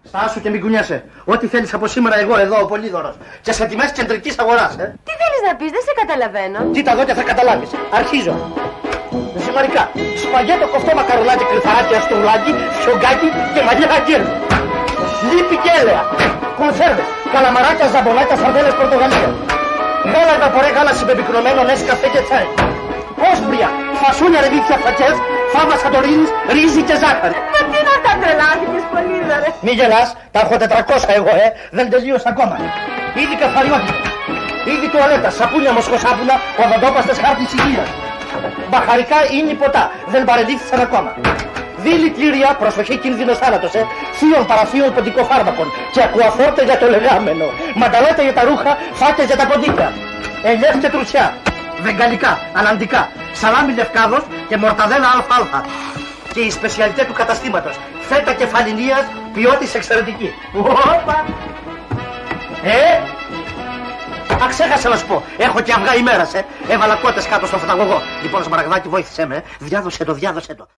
Στάσου και μην κουνιάσαι. Ό,τι θέλεις από σήμερα εγώ εδώ ο Πολύδωρος. Και σε τιμές κεντρικής αγοράς, Τι θέλεις να πεις, δεν σε καταλαβαίνω. Κοίτα εδώ και θα καταλάβεις. Αρχίζω. Ζυμαρικά. Σπαγέτο κοφτό μακαρονάκι, κρυφαράκι, αστρουλάκι, σιωγκάκι και μαλλιά αγγέλου. Λίπη και έλαια. Κονσέρβες. Καλαμαράκια, ζαμπονάκια, σαρδέλες Πορτογαλία. Γάλα βαπορέ, γάλα συμπεπικνωμένο, νέσκαφε και τσάι. Όσπρια, φασούλια ρεβίθια φατσές, φάβα σαντορίνης, ρύζι και ζάχαρη. Μα τι να τα τρελάθηκες, Πολύδωρε. Μη γελάς, τα έχω 400 εγώ, δεν τελείωσα ακόμα. Ήδη καθαριότητα, ήδη τουαλέτα, σαπούνια, μοσχοσάπουνα, οδοντόπαστες, χάρτης υγείας. Μπαχαρικά είναι ποτά, δεν παρελήφθησαν ακόμα. Δίλη κλήρια, προσοχή κίνδυνος θάνατος, θείων παραθείων ποντικοφάρμακων και ακουαφόρτε για το λεγάμενο. Μανταλέτε για τα ρούχα, φάτες για τα ποντίκια. Ελιές και τρουσιά, βεγγαλικά, αναντικά, σαλάμι λευκάδος και μορταδέλα αλφα. Και η σπεσιαλιτέ του καταστήματος, φέτα κεφαλινίας, ποιότης εξαιρετική. Όπα! Ξέχασα να σου πω, έχω και αυγά ημέρας, έβαλα κότες κάτω στο φωταγωγό. Λοιπόν, Σμαραγδάκι, βοήθησέ με, διάδωσε το.